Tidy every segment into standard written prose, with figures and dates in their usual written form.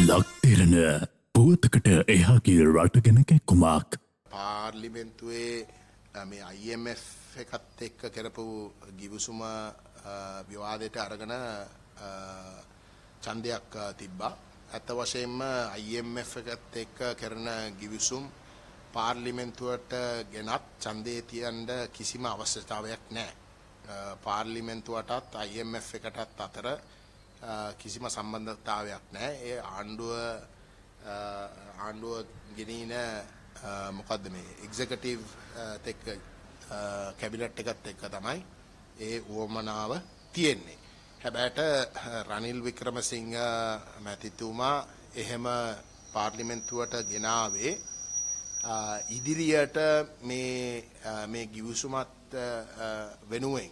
ලක් දෙරණ පුවතකට එහාගේ රට ගැන කැක්කුමක්. පාර්ලිමේන්තුවේ මේ IMF එකත් එක්ක කරපු ගිවිසුම විවාදයට අරගෙන ඡන්දයක් තිබ්බා. ඇත්ත වශයෙන්ම IMF එකත් එක්ක කරන ගිවිසුම් පාර්ලිමේන්තුවට ගෙනත් ඡන්දේ තියන්න කිසිම අවශ්‍යතාවයක් නැහැ. පාර්ලිමේන්තුවටත් IMF එකටත් අතර කිසිම සම්බන්ධතාවයක් නැහැ. ඒ ආණ්ඩුව ගෙනින මොකද්ද මේ එක්සිකියුටිව් එක්ක කැබිනට් එකත් එක්ක තමයි ඒ උවමනාව තියෙන්නේ. හැබැයිට රනිල් වික්‍රමසිංහ මැතිතුමා එහෙම පාර්ලිමේන්තුවට ගෙනාවේ ඉදිරියට මේ ගිවිසුමත් වෙනුවෙන්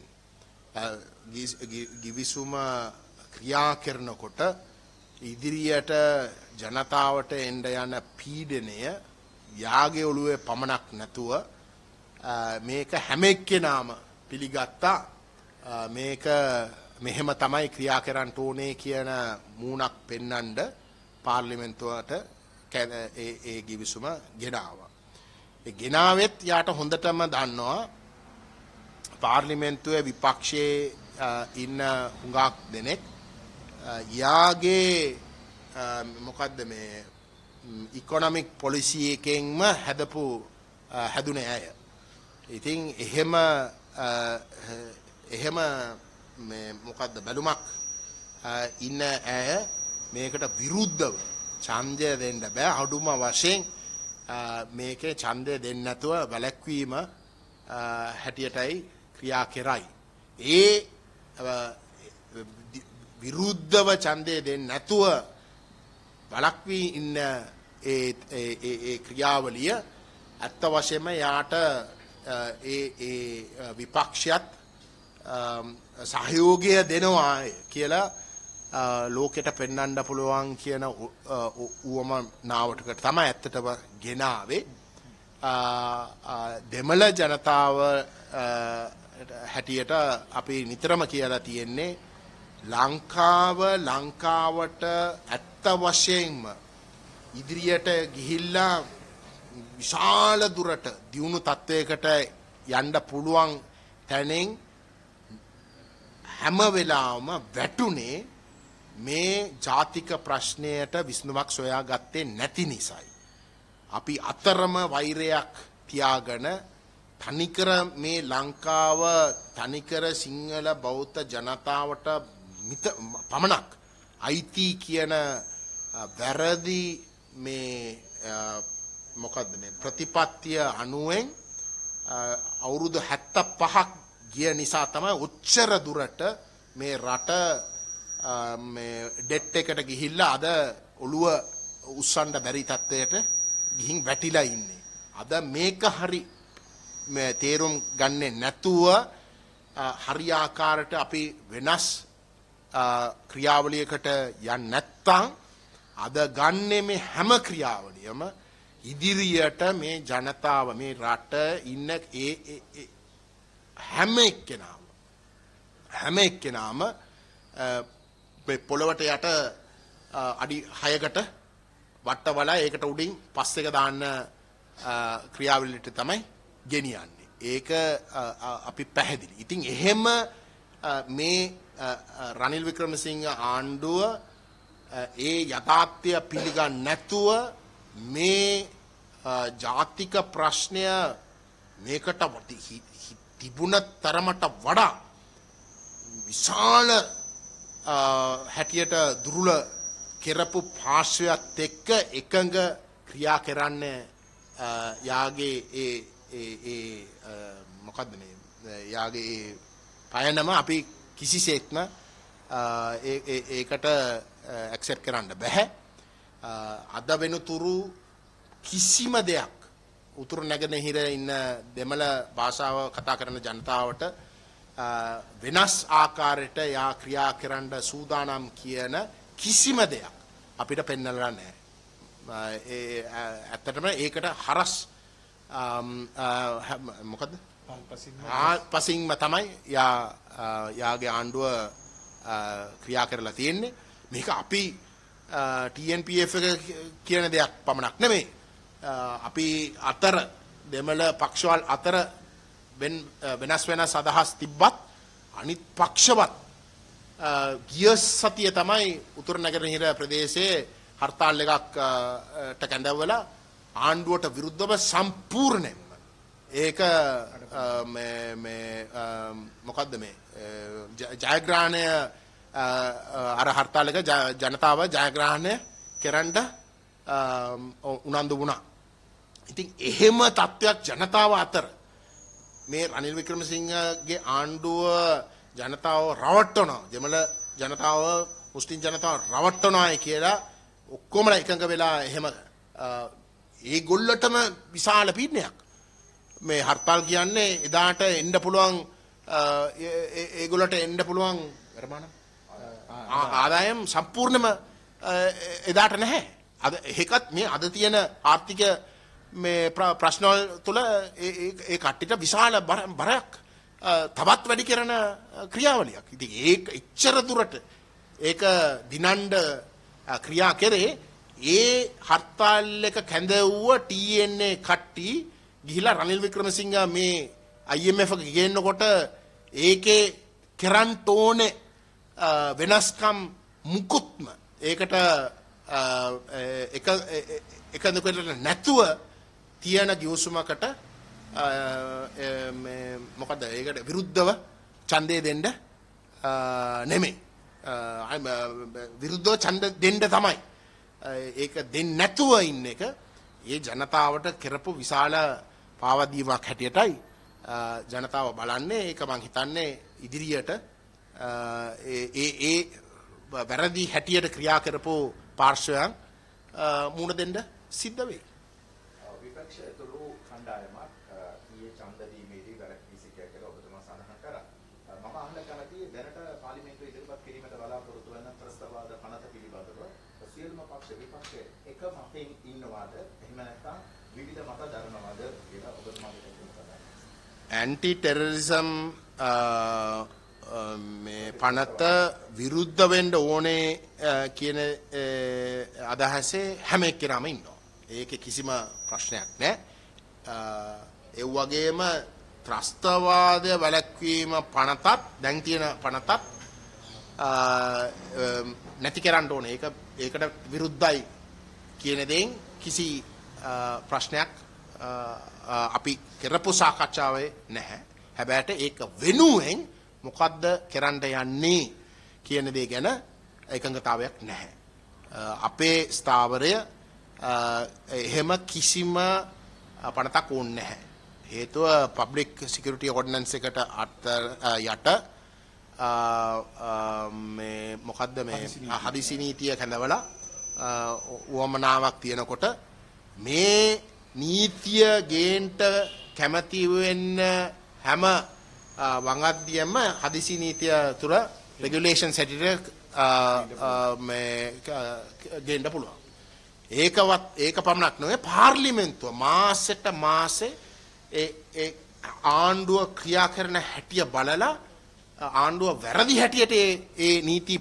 ගිවිසුම ක්‍රියා කරනකොට ඉදිරියට ජනතාවට එන්න යන පීඩනය යාගේ ඔළුවේ පමණක් නැතුව මේක හැම එක්කෙනාම පිළිගත්තා. මේක මෙහෙම තමයි ක්‍රියා කරන්න ඕනේ කියන මූණක් පෙන්වන්න පාර්ලිමේන්තුවට ඒ ගිවිසුම ගෙනාවා. ඒ ගෙනාවෙත් යාට හොඳටම දන්නවා පාර්ලිමේන්තුවේ විපක්ෂයේ ඉන්න හුඟක් දෙනෙක් යාගේ මොකද්ද මේ ඉකොනොමික් පොලිසි එකෙන්ම හැදුනේ අය. ඉතින් එහෙම මේ මොකද්ද බැලුමක් ඉන්න අය මේකට විරුද්ධව ඡන්දය දෙන්න බෑ. අඩුම වශයෙන් මේකේ ඡන්දය දෙන්න නැතුව වැළැක්වීම හැටියටයි ක්‍රියා කරයි. ඒ විරුද්ධව ඡන්දය දෙන්න නැතුව වළක්වී ඉන්න ඒ ක්‍රියාවලිය අත්ත වශයෙන්ම යාට ඒ විපක්ෂයත් සහයෝගය දෙනවා කියලා ලෝකෙට පෙන්වන්න පුළුවන් කියන උවමනාවටකට තමයි ඇත්තටම ගෙනාවේ. දෙමළ ජනතාව හැටියට අපි නිතරම කියලා තියෙන්නේ ලංකාවට ඇත්ත වශයෙන්ම ඉදිරියට ගිහිල්ලා විශාල දුරට දියුණු තත්වයකට යන්න පුළුවන් තැනින් හැම වෙලාවම වැටුනේ මේ ජාතික ප්‍රශ්නයට විසඳුමක් සොයාගත්තේ නැති නිසායි. අපි අතරම වෛරයක් තියාගෙන තනිකර මේ ලංකාව තනිකර සිංහල බෞද්ධ ජනතාවට පමණක් අයිති කියන වැරදි මේ මොකද්ද මේ ප්‍රතිපත්තිය අනුවෙන් අවුරුදු 75ක් ගිය නිසා තමයි ඔච්චර දුරට මේ රට මේ ඩෙට් එකට ගිහිල්ලා අද ඔළුව උස්සන්න බැරි තත්ත්වයට ගිහින් වැටිලා ඉන්නේ. අද මේක හරි මේ තේරුම් ගන්නේ නැතුව හරි ආකාරයට අපි වෙනස් ක්‍රියාවලියකට යන්නේ නැත්තම් අද ගන්නේ මේ හැම ක්‍රියාවලියම ඉදිරියට මේ ජනතාව මේ රට ඉන්න හැම එක්කෙනාම පොළවට යට අඩි 6කට වට්ටවලා ඒකට උඩින් පස් එක දාන්න ක්‍රියාවලියට තමයි ගෙනියන්නේ. ඒක අපි පැහැදිලි. ඉතින් එහෙම මේ රනිල් වික්‍රමසිංහ ආණ්ඩුව ඒ යථාර්ථය පිළිගන්නේ නැතුව මේ ජාතික ප්‍රශ්නය මේකට තිබුණ තරමට වඩා විශාල හැටියට දුර්වල කෙරපු පාර්ශ්වයත් එක්ක එකඟ ක්‍රියා කරන්න යාගේ ඒ මොකද්ද මේ යාගේ පයනම අපි කිසිසේත්ම ඒකට ඇක්සෙප්ට් කරන්න බෑ. අද වෙනතුරු කිසිම දෙයක් උතුරු නැගෙනහිර ඉන්න දෙමළ භාෂාව කතා කරන ජනතාවට වෙනස් ආකාරයට යා ක්‍රියා කරන්න සූදානම් කියන කිසිම දෙයක් අපිට පෙන්වලා නැහැ. ඇත්තටම ඒකට හරස් මොකද්ද? පසින්ම තමයි යාගේ ආණ්ඩුව ක්‍රියා කරලා තියෙන්නේ. මේක අපි TNPF එක කියන දෙයක් පමණක් නෙමෙයි. අපි අතර දෙමළ පක්ෂවල් අතර වෙනස් අදහස් තිබ්බත් අනිත් පක්ෂවත් ගිය සතිය තමයි උතුරු නැගෙනහිර ප්‍රදේශයේ හර්තාල් එකකට කැඳවලා ආණ්ඩුවට විරුද්ධව සම්පූර්ණයෙන්ම ඒක මේ මොකද්ද මේ ජයග්‍රහණය අර හර්තාල් එක ජනතාව ජයග්‍රහණය කරන්න උනන්දු වුණා. ඉතින් එහෙම තත්ත්වයක් ජනතාව අතර මේ රනිල් වික්‍රමසිංහගේ ආණ්ඩුව ජනතාව රවට්ටනවා. දෙමළ ජනතාව මුස්ලිම් ජනතාව රවට්ටනවායි කියලා ඔක්කොමලා එකඟ වෙලා එහෙම ඒගොල්ලටම විශාල පීඩනයක්. මේ හර්තාල් කියන්නේ එදාට එන්න පුළුවන් ඒගොල්ලට එන්න පුළුවන් ආදායම් සම්පූර්ණයෙන්ම එදාට නැහැ. අද ඒකත් මේ අද තියෙන ආර්ථික මේ ප්‍රශ්නවල තුල ඒ කට්ටියට විශාල බරයක් තවත් වැඩි කරන ක්‍රියාවලියක්. ඉතින් ඒක එච්චර දුරට ඒක දිනන්න ක්‍රියා කරේ ඒ හර්තාල් එක කැඳවුව TNA කට්ටි ගිහිලා රනිල් වික්‍රමසිංහ මේ IMF එක ගේනකොට ඒකේ කරන්න ඕනේ වෙනස්කම් මුකුත්ම ඒකට එකඳුකට නැතුව තියෙන ගිවිසුමකට මොකද ඒකට විරුද්ධව ඡන්දය දෙන්න නෙමෙයි විරුද්ධව ඡන්ද දෙන්න තමයි ඒක දෙන්නේ නැතුව ඉන්න එක ඒ ජනතාවට කරපු විශාල පාවදීමක් හැටියටයි ජනතාව බලන්නේ. ඒක මං හිතන්නේ ඉදිරියට ඒ වැරදි හැටියට ක්‍රියා කරපු පාර්ශ්වයන් මුණ දෙන්න සිද්ධ වෙයි. විපක්ෂ තුරු කණ්ඩායමක් ඊයේ ඡන්ද දීමේදී වැරදි සිටියා කියලා ඔබතුමා සඳහන් කරා. මම අහන්න කැමති දැනට පාර්ලිමේන්තුවේ ඉදිරිපත් කිරීමට බලාපොරොත්තු වන ප්‍රස්තාවද පනත පිළිබඳව සියලුම පක්ෂ විපක්ෂ එක මතෙන් ඉන්නවාද එහෙම නැත්නම් විවිධ මත දරනවාද කියලා ඔබතුමාගේ ඇන්ටි ටෙරරිසම් මේ පනත විරුද්ධ වෙන්න ඕනේ කියන අදහසේ හැම එක්කෙනාම ඉන්නවා. ඒකේ කිසිම ප්‍රශ්නයක් නැහැ. ඒ වගේම ත්‍රස්තවාද වැළැක්වීම පනතත් දැන් තියෙන පනතත් නැති කරන්න ඕනේ. ඒකට විරුද්ධයි කියන දෙයින් කිසි ප්‍රශ්නයක් අපි කරපු සාකච්ඡාවේ නැහැ. හැබැයි ඒක වෙනුවෙන් මොකද්ද කරන්න යන්නේ කියන දේ ගැන එකඟතාවයක් නැහැ. අපේ ස්ථාවරය එහෙම කිසිම පනතක් ඕනේ නැහැ. හේතුව පබ්ලික් සිකියුරිටි ඕඩිනන්ස් එකට යට මේ මොකද්ද මේ හදිසි නීතිය කැඳවලා උවමනාවක් තියෙනකොට මේ නීතිය ගේන්ට කැමති වෙන්න හැම වංගද්දියම හදිසි නීතිය තුර රෙගුලේෂන්ස් හැටියට මේ ගේන්න පුළුවන්. ඒක පමණක් නෙවෙයි පාර්ලිමේන්තුව මාසෙට මාසේ ඒ ආණ්ඩුව ක්‍රියා කරන හැටිය බලලා ආණ්ඩුව වැරදි හැටියට ඒ නීති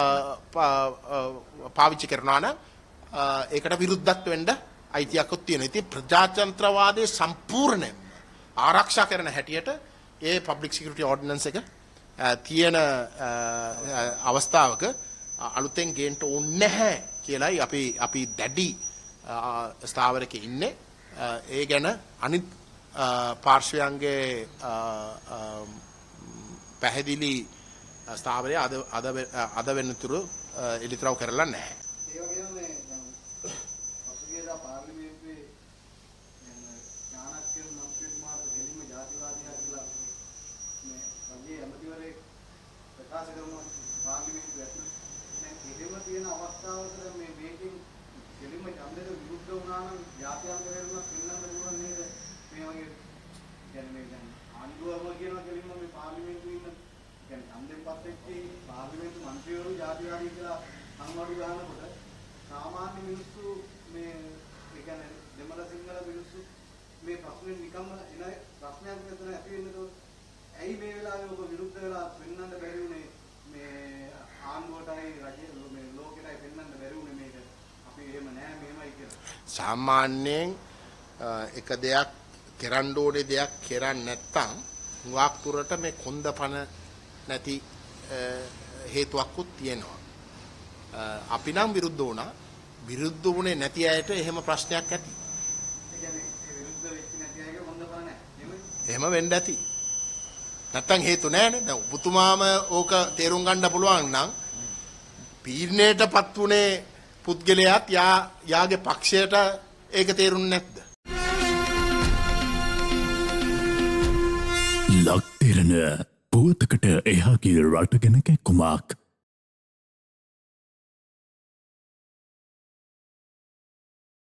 පාවිච්චි කරනවා නම් ඒකට විරුද්ධත්ව වෙන්න අයිතියක්වත් තියෙනවා. ඉතින් ප්‍රජාතන්ත්‍රවාදයේ සම්පූර්ණයෙන්ම ආරක්ෂා කරන හැටියට ඒ පබ්ලික් සිකියුරිටි ඕඩිනන්ස් එක තියෙන අවස්ථාවක අලුතෙන් ගේන්න ඕනේ නැහැ කියලායි අපි දැඩි ස්ථාවරයක ඉන්නේ. ඒ ගැන අනිත් පාර්ශ්වයන්ගේ පැහැදිලි ස්ථාවරය අද වෙනතුරු එලිතරව් කරලා නැහැ. ඒ වගේම මේ පසුගියදා පාර්ලිමේන්තුවේ ඥානක්‍ය මන්ත්‍රීතුමාට දෙලින්ම ජාතිවාදියා කියලා මේ රජයේ ඇමතිවරයෙක් ප්‍රකාශ කරනවා පාර්ලිමේන්තුවේ ඇතුළේ. දැන් එහෙම තියෙන අවස්ථාවක මේ මේකෙන් දෙලින්ම ඡන්දයට විරුද්ධ වුණා නම් ජාත්‍යන්තරයෙන්ම පින්නන්න පුළුවන් නේද? මේ වගේ කියන්නේ මේ දැන් ආණ්ඩුවම කියනවා දෙලින්ම මේ පාර්ලිමේන්තුවේ ඉන්න කියන්නේ ඡන්දෙන් පස්සේ පාර්ලිමේන්තු මන්ත්‍රීවරු ජාතිවාදී කියලා අංගවලු ගන්නකොට සාමාන්‍ය මිනිස්සු මේ ඒ කියන්නේ දෙමළ සිංහල මිනිස්සු මේ ප්‍රශ්නේ නිකම්ම එන ප්‍රශ්නයක් මෙතන ඇති වෙන්නේ. ඇයි මේ වෙලාවේ ඔබ විරුද්ධ වෙලා පෙන්වන්න බැරි වුනේ මේ ආණ්ඩුවටයි රජයේ මේ ලෝකෙටයි පෙන්වන්න බැරි වුනේ හොඳයි කියලා. සාමාන්‍යයෙන් එක දෙයක් කරන්න ඕනේ දෙයක් කරන්නේ නැත්නම් හුඟක් දුරට මේ කොන්දපණ නැති හේතුවක්කුත් තියෙනවා. අපි නම් විරුද්ධ වුණා. විරුද්ධ වුණේ නැති අයට එහෙම ප්‍රශ්නයක් ඇති. ඒ කියන්නේ ඒ විරුද්ධ වෙච්ච නැති අයගේ හොඳපණ නැහැ. එහෙම වෙන්න ඇති. නැත්තම් හේතු නැහැනේ. දැන් ඔබතුමාම ඕක තේරුම් ගන්න පුළුවන් නම් පීඩණයටපත් වුණේ පුද්ගලයාත් යාගේ පක්ෂයට ඒක තේරුන්නේ නැද්ද? ලක් දෙරණ පුවතකට එහාගේ රට ගැන කැක්කුමක්.